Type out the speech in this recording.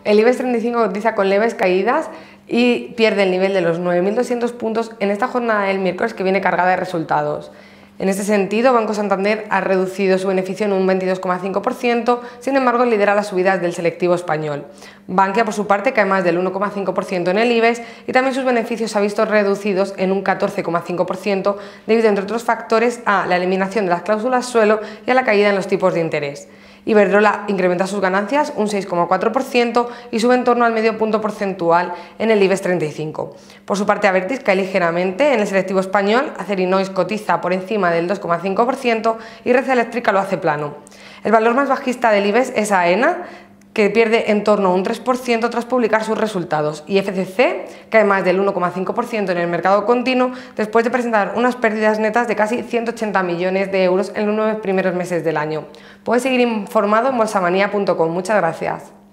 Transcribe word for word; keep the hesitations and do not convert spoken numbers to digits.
El IBEX treinta y cinco cotiza con leves caídas y pierde el nivel de los nueve mil doscientos puntos en esta jornada del miércoles que viene cargada de resultados. En este sentido, Banco Santander ha reducido su beneficio en un veintidós coma cinco por ciento, sin embargo lidera las subidas del selectivo español. Bankia, por su parte, cae más del uno coma cinco por ciento en el IBEX y también sus beneficios se han visto reducidos en un catorce coma cinco por ciento debido, entre otros factores, a la eliminación de las cláusulas suelo y a la caída en los tipos de interés. Iberdrola incrementa sus ganancias un seis coma cuatro por ciento y sube en torno al medio punto porcentual en el IBEX treinta y cinco. Por su parte, Abertis cae ligeramente en el selectivo español, Acerinox cotiza por encima del dos coma cinco por ciento y Red Eléctrica lo hace plano. El valor más bajista del IBEX es AENA, que pierde en torno a un tres por ciento tras publicar sus resultados, y F C C cae más del uno coma cinco por ciento en el mercado continuo después de presentar unas pérdidas netas de casi ciento ochenta millones de euros en los nueve primeros meses del año. Puedes seguir informado en bolsamanía punto com. Muchas gracias.